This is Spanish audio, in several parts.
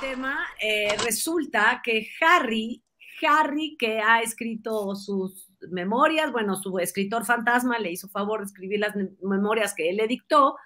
tema, resulta que Harry, que ha escrito sus memorias, bueno, su escritor fantasma le hizo favor de escribir las memorias que él le dictó,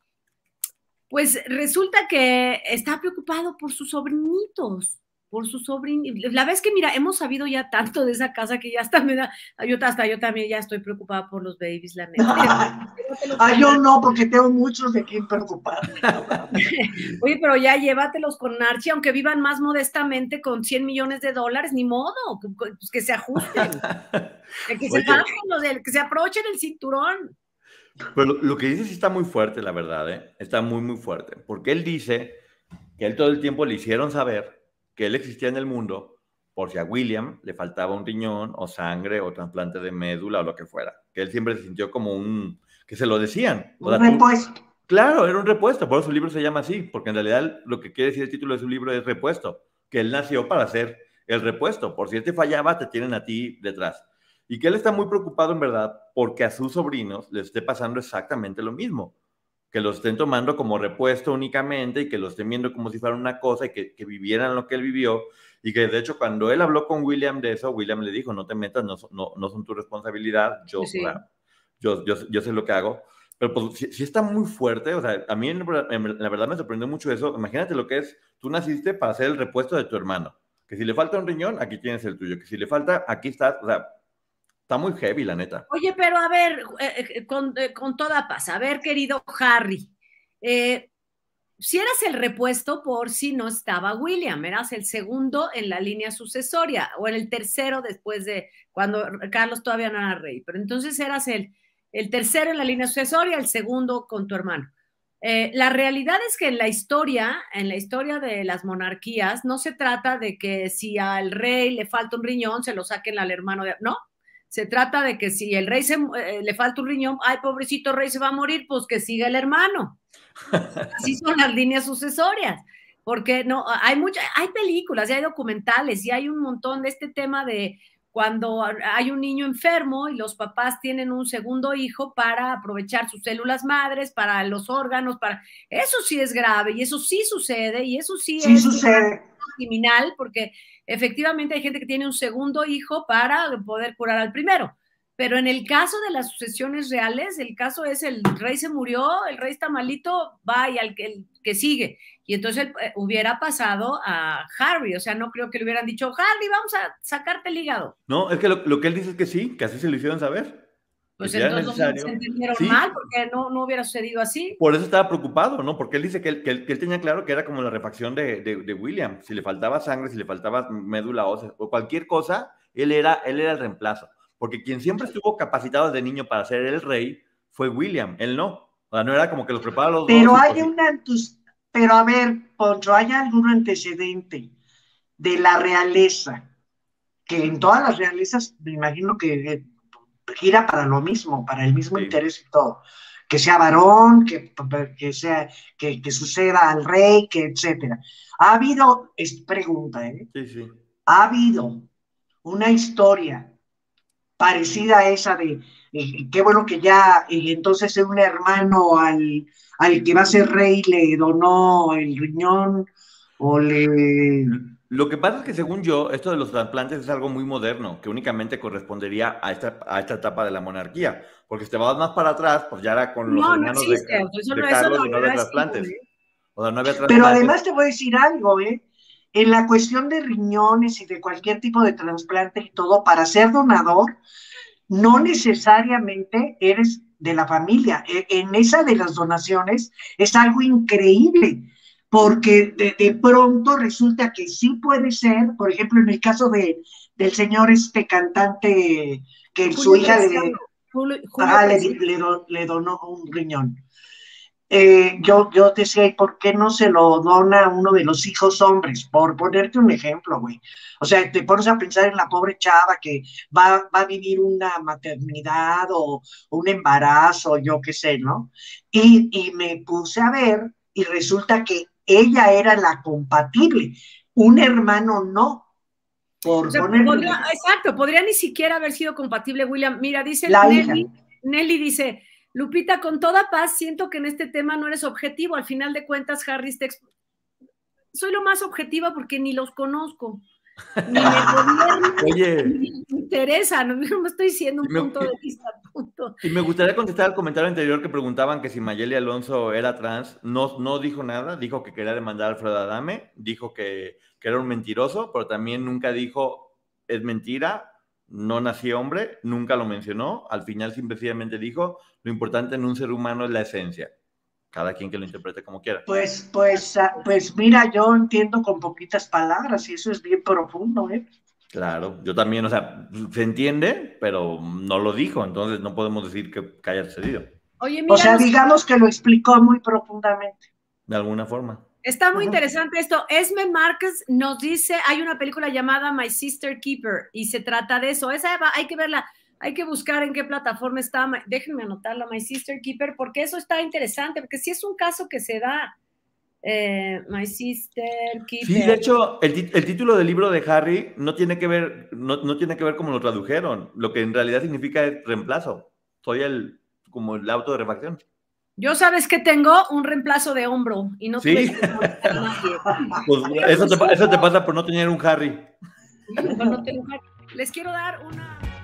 pues resulta que está preocupado por sus sobrinitos, por sus sobrinitos. La vez que, mira, hemos sabido ya tanto de esa casa que ya hasta me da, yo también ya estoy preocupada por los babies, la neta. Yo no, porque tengo muchos de quien preocupar. Oye, pero ya llévatelos con Archie, aunque vivan más modestamente con $100 millones, ni modo, pues que se ajusten, que se bajen, que se aprochen el cinturón. Pero lo que dice sí está muy fuerte, la verdad, ¿eh? Está muy, muy fuerte. Porque él dice que él todo el tiempo le hicieron saber que él existía en el mundo por si a William le faltaba un riñón o sangre o trasplante de médula o lo que fuera. Que él siempre se sintió como que se lo decían. Un repuesto. Claro, era un repuesto, por eso su libro se llama así, porque en realidad lo que quiere decir el título de su libro es repuesto, que él nació para ser el repuesto. Por si él te fallaba, te tienen a ti detrás. Y que él está muy preocupado, en verdad, porque a sus sobrinos les esté pasando exactamente lo mismo. Que los estén tomando como repuesto únicamente y que los estén viendo como si fuera una cosa y que vivieran lo que él vivió. Y que, de hecho, cuando él habló con William de eso, William le dijo, no te metas, no son tu responsabilidad, yo sé lo que hago. Pero pues sí está muy fuerte. O sea, a mí la verdad me sorprendió mucho eso. Imagínate lo que es, tú naciste para ser el repuesto de tu hermano. Que si le falta un riñón, aquí tienes el tuyo. Que si le falta, aquí estás. O sea, está muy heavy, la neta. Oye, pero a ver, con toda paz, a ver, querido Harry, si eras el repuesto por si no estaba William, eras el segundo en la línea sucesoria, o el tercero después de cuando Carlos todavía no era rey, pero entonces eras el tercero en la línea sucesoria, el segundo con tu hermano. La realidad es que en la historia de las monarquías, no se trata de que si al rey le falta un riñón, se lo saquen al hermano no. Se trata de que si el rey le falta un riñón, ay, pobrecito rey se va a morir, pues que siga el hermano. Así son las líneas sucesorias, porque no, hay películas y hay documentales y hay un montón de este tema de cuando hay un niño enfermo y los papás tienen un segundo hijo para aprovechar sus células madres, para los órganos, eso sí es grave y eso sí sucede y eso sí es criminal, porque efectivamente hay gente que tiene un segundo hijo para poder curar al primero. Pero en el caso de las sucesiones reales, el caso es el rey se murió, el rey está malito, va y el que sigue. Y entonces hubiera pasado a Harry, o sea, no creo que le hubieran dicho, Harry, vamos a sacarte el hígado. No, es que lo que él dice es que sí, que así se lo hicieron saber. Pues entonces se entendieron mal, porque no hubiera sucedido así. Por eso estaba preocupado, ¿no? Porque él dice que él tenía claro que era como la refacción de William. Si le faltaba sangre, si le faltaba médula ósea o cualquier cosa, él era el reemplazo. Porque quien siempre estuvo capacitado desde niño para ser el rey fue William, él no. O sea, no era como que los prepara los pero dos. Pero a ver, Poncho, ¿hay algún antecedente de la realeza? Que en todas las realezas, me imagino que gira para lo mismo, para el mismo interés y todo. Que sea varón, que suceda al rey, que etcétera. Ha habido, pregunta, ha habido una historia parecida a esa de qué bueno que ya entonces un hermano al que va a ser rey le donó el riñón o le... Lo que pasa es que según yo, esto de los trasplantes es algo muy moderno, que únicamente correspondería a esta etapa de la monarquía, porque si te vas más para atrás, pues ya era con los hermanos de Carlos y no había trasplantes. O sea, no había trasplantes. Pero además te voy a decir algo, en la cuestión de riñones y de cualquier tipo de trasplante y todo, para ser donador, no necesariamente eres de la familia. En esa de las donaciones es algo increíble, porque de pronto resulta que sí puede ser, por ejemplo, en el caso del señor cantante, que Julio su hija le donó un riñón. Yo decía, ¿y por qué no se lo dona a uno de los hijos hombres? Por ponerte un ejemplo, güey. O sea, te pones a pensar en la pobre chava que va a vivir una maternidad o un embarazo, yo qué sé, ¿no? Y me puse a ver y resulta que ella era la compatible, un hermano no. Exacto, podría ni siquiera haber sido compatible, William. Mira, dice Nelly dice, Lupita, con toda paz, siento que en este tema no eres objetivo. Al final de cuentas, Harry está... soy lo más objetiva porque ni los conozco. Ni me gobierno, Oye, ni me interesa, no me estoy diciendo un punto de vista, punto. Y me gustaría contestar al comentario anterior que preguntaban que si Mayeli Alonso era trans. No dijo nada, dijo que quería demandar a Alfredo Adame, dijo que era un mentiroso, pero también nunca dijo es mentira, no nací hombre, nunca lo mencionó. Al final simplemente dijo lo importante en un ser humano es la esencia. Cada quien que lo interprete como quiera. Pues mira, yo entiendo con poquitas palabras y eso es bien profundo, ¿eh? Claro, yo también, o sea, se entiende, pero no lo dijo, entonces no podemos decir que haya sucedido. Oye, mira, o sea, digamos que lo explicó muy profundamente. De alguna forma. Está muy interesante esto. Esme Márquez nos dice, hay una película llamada My Sister Keeper y se trata de eso. Esa hay que verla, hay que buscar en qué plataforma está. Déjenme anotarla, My Sister Keeper, porque eso está interesante, porque sí es un caso que se da. My Sister Keeper. Sí, de hecho, el título del libro de Harry no tiene que ver, no tiene que ver como lo tradujeron. Lo que en realidad significa es reemplazo. Soy como el auto de refacción. Yo sabes que tengo un reemplazo de hombro y no tuve ¿Sí? que a nadie. Pues eso te pasa por no tener un Harry. No tengo un Harry. Les quiero dar una...